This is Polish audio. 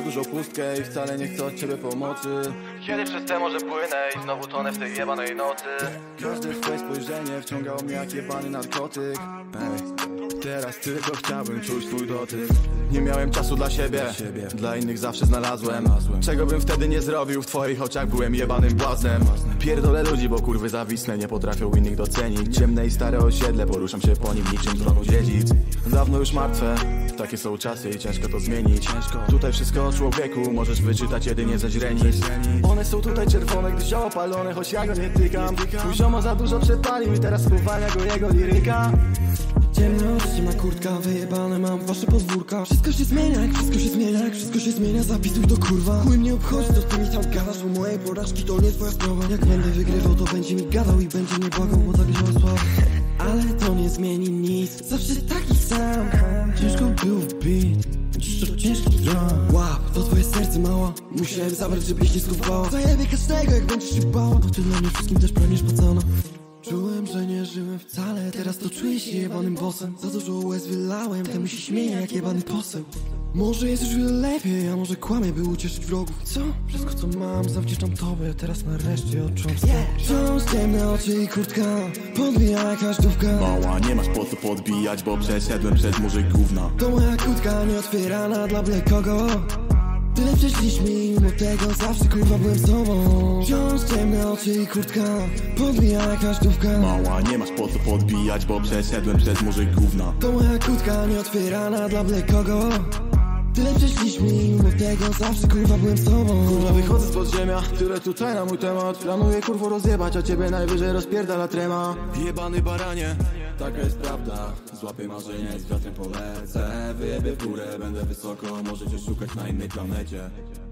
dużą pustkę i wcale nie chcę od ciebie pomocy. Kiedy przez te morze płynę i znowu tonę w tej jebanej nocy. Każde twoje spojrzenie wciągało mnie jak jebany narkotyk. Teraz tylko chciałbym czuć twój dotyk. Nie miałem czasu dla siebie, dla innych zawsze znalazłem. Czego bym wtedy nie zrobił, w twoich oczach byłem jebanym błaznem. Pierdolę ludzi, bo kurwy zawisne nie potrafią innych docenić. Ciemne i stare osiedle, poruszam się po nim niczym tronu dziedzic. Dawno już martwe, takie są czasy i ciężko to zmienić. Tutaj wszystko o człowieku możesz wyczytać jedynie ze źrenic. One są tutaj czerwone, gdy się opalone, choć ja go nie tykam. Twój ziomo za dużo przepalił i teraz spowalnia go jego liryka. Ciemne oczy, ciemna kurtka, wyjebane mam wasze podwórka. Wszystko się zmienia, jak wszystko się zmienia, jak wszystko się zmienia, zapisuj to kurwa. Chuj mnie obchodzi, co ty mi tam gadasz, bo moje porażki to nie twoja sprawa. Jak będę wygrywał, to będzie mi gadał i będzie mnie błagał, bo tak działa słabo. Ale to nie zmieni nic, zawsze taki sam. Ciężko było wbić, dziś to ciężki drum. Łap, to twoje serce mała, musiałem zabrać, żebyś nie skubała. Zajebie każdego, jak będziesz się bała, bo ty dla mnie wszystkim też pragniesz pacana. Czułem, że nie żyłem wcale, teraz to czuję się jebanym bossem. Za dużo łez wylałem, temu się śmieję jak jebany poseł. Może jest już wiele lepiej, a może kłamie, by ucieszyć wrogów. Co? Wszystko co mam zawdzięczam tobie, teraz nareszcie odczułam wciąż ciemne oczy i kurtka, podbija jakaś dówka. Mała, nie masz po co podbijać, bo przeszedłem przez murzyk gówna. To moja kłódka nieotwierana dla byle kogo. Tyle przeszliśmy i mimo tego zawsze kurwa byłem z tobą. Wciąż ciemne oczy i kurtka, podbija jakaś dówka. Mała, nie masz po co podbijać, bo przeszedłem przez murzyk gówna. To moja kłódka nieotwierana dla byle kogo. Tyle przeszliśmy i mimo tego zawsze kurwa byłem z tobą. Kurwa wychodzę z podziemia, tyle tutaj na mój temat. Planuję kurwo rozjebać, a ciebie najwyżej rozpierdala trema. Jebany baranie, taka jest prawda. Złapię marzenie, z wiatrem polecę. Wyjebię w górę, będę wysoko, możecie szukać na innej planecie.